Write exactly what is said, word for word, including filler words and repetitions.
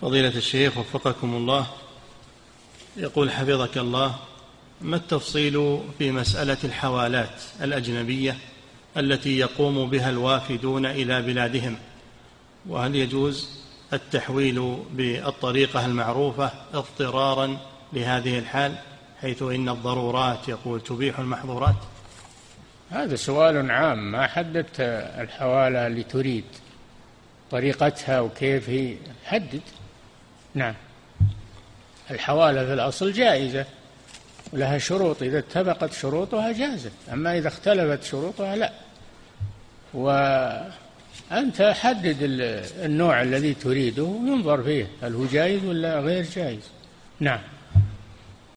فضيلة الشيخ وفقكم الله، يقول حفظك الله: ما التفصيل في مسألة الحوالات الأجنبية التي يقوم بها الوافدون إلى بلادهم؟ وهل يجوز التحويل بالطريقة المعروفة اضطرارا لهذه الحال، حيث إن الضرورات يقول تبيح المحظورات؟ هذا سؤال عام، ما حددت الحوالة اللي تريد طريقتها وكيف هي، حدد. نعم، الحوالة في الأصل جائزة ولها شروط، إذا اتفقت شروطها جازت، أما إذا اختلفت شروطها لا. وأنت حدد النوع الذي تريده وينظر فيه هل هو جائز ولا غير جائز. نعم.